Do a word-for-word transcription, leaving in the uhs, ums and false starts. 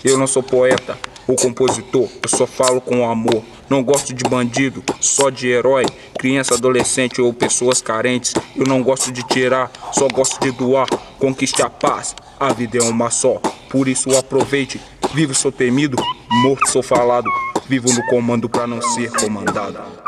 Eu não sou poeta ou compositor, eu só falo com amor. Não gosto de bandido, só de herói, criança, adolescente ou pessoas carentes. Eu não gosto de tirar, só gosto de doar. Conquiste a paz, a vida é uma só. Por isso aproveite, vivo sou temido, morto sou falado. Vivo no comando pra não ser comandado.